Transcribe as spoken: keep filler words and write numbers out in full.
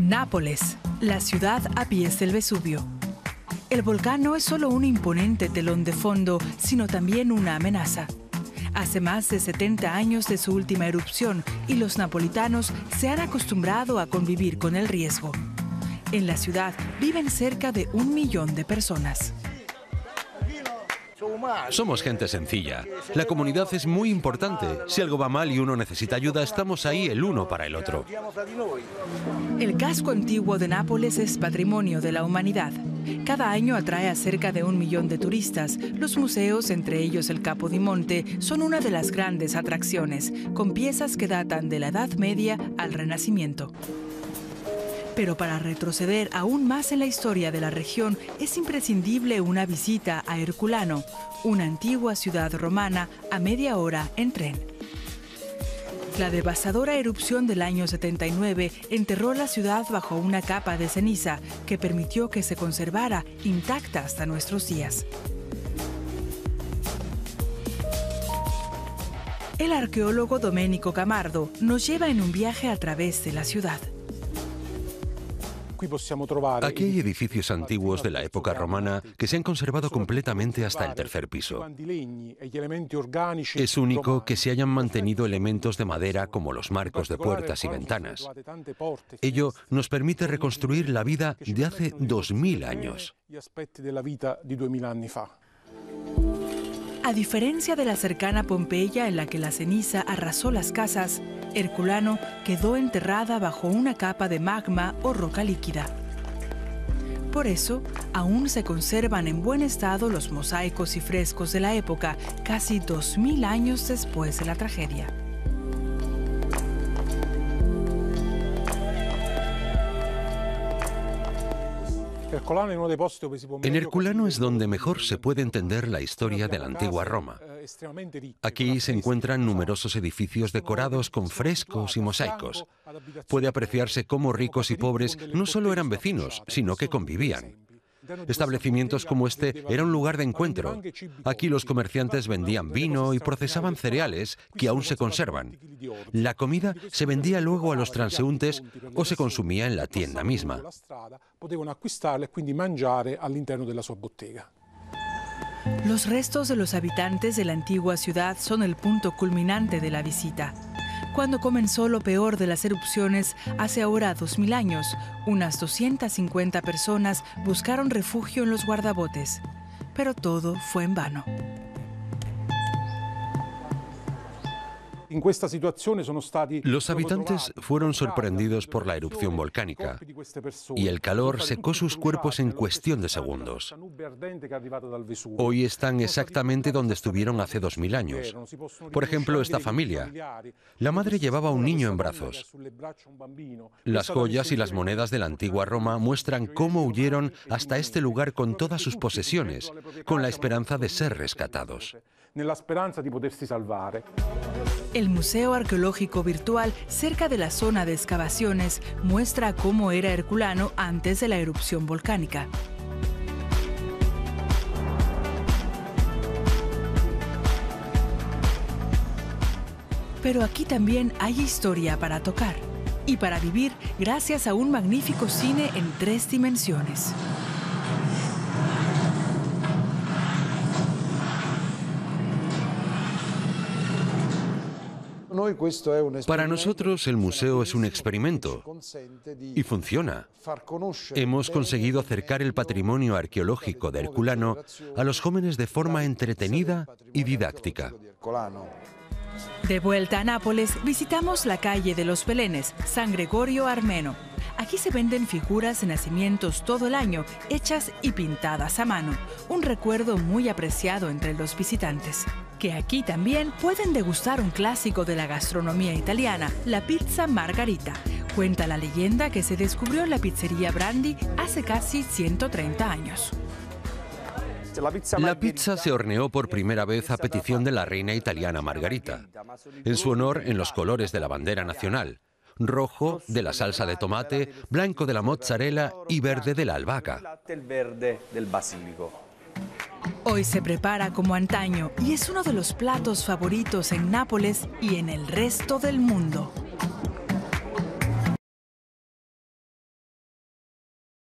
Nápoles, la ciudad a pies del Vesubio. El volcán no es solo un imponente telón de fondo, sino también una amenaza. Hace más de setenta años de su última erupción y los napolitanos se han acostumbrado a convivir con el riesgo. En la ciudad viven cerca de un millón de personas. Somos gente sencilla. La comunidad es muy importante. Si algo va mal y uno necesita ayuda, estamos ahí el uno para el otro. El casco antiguo de Nápoles es patrimonio de la humanidad. Cada año atrae a cerca de un millón de turistas. Los museos, entre ellos el Capodimonte, son una de las grandes atracciones, con piezas que datan de la Edad Media al Renacimiento. Pero para retroceder aún más en la historia de la región, es imprescindible una visita a Herculano, una antigua ciudad romana a media hora en tren. La devastadora erupción del año setenta y nueve enterró la ciudad bajo una capa de ceniza que permitió que se conservara intacta hasta nuestros días. El arqueólogo Domenico Camardo nos lleva en un viaje a través de la ciudad. Aquí hay edificios antiguos de la época romana que se han conservado completamente hasta el tercer piso. Es único que se hayan mantenido elementos de madera como los marcos de puertas y ventanas. Ello nos permite reconstruir la vida de hace dos mil años. A diferencia de la cercana Pompeya, en la que la ceniza arrasó las casas, Herculano quedó enterrada bajo una capa de magma o roca líquida. Por eso, aún se conservan en buen estado los mosaicos y frescos de la época, casi dos mil años después de la tragedia. En Herculano es donde mejor se puede entender la historia de la antigua Roma. Aquí se encuentran numerosos edificios decorados con frescos y mosaicos. Puede apreciarse cómo ricos y pobres no solo eran vecinos, sino que convivían. Establecimientos como este era un lugar de encuentro. Aquí los comerciantes vendían vino y procesaban cereales que aún se conservan. La comida se vendía luego a los transeúntes o se consumía en la tienda misma. Los restos de los habitantes de la antigua ciudad son el punto culminante de la visita. Cuando comenzó lo peor de las erupciones, hace ahora dos mil años, unas doscientas cincuenta personas buscaron refugio en los guardabotes, pero todo fue en vano. Los habitantes fueron sorprendidos por la erupción volcánica y el calor secó sus cuerpos en cuestión de segundos. Hoy están exactamente donde estuvieron hace dos mil años. Por ejemplo, esta familia. La madre llevaba a un niño en brazos. Las joyas y las monedas de la antigua Roma muestran cómo huyeron hasta este lugar con todas sus posesiones, con la esperanza de ser rescatados. El Museo Arqueológico Virtual, cerca de la zona de excavaciones, muestra cómo era Herculano antes de la erupción volcánica. Pero aquí también hay historia para tocar y para vivir gracias a un magnífico cine en tres dimensiones. Para nosotros el museo es un experimento y funciona. Hemos conseguido acercar el patrimonio arqueológico de Herculano a los jóvenes de forma entretenida y didáctica. De vuelta a Nápoles, visitamos la calle de los Belenes, San Gregorio Armeno. Aquí se venden figuras de nacimientos todo el año, hechas y pintadas a mano. Un recuerdo muy apreciado entre los visitantes. Que aquí también pueden degustar un clásico de la gastronomía italiana, la pizza margarita. Cuenta la leyenda que se descubrió en la pizzería Brandi hace casi ciento treinta años. La pizza se horneó por primera vez a petición de la reina italiana Margarita, en su honor en los colores de la bandera nacional: rojo de la salsa de tomate, blanco de la mozzarella y verde de la albahaca. Hoy se prepara como antaño y es uno de los platos favoritos en Nápoles y en el resto del mundo.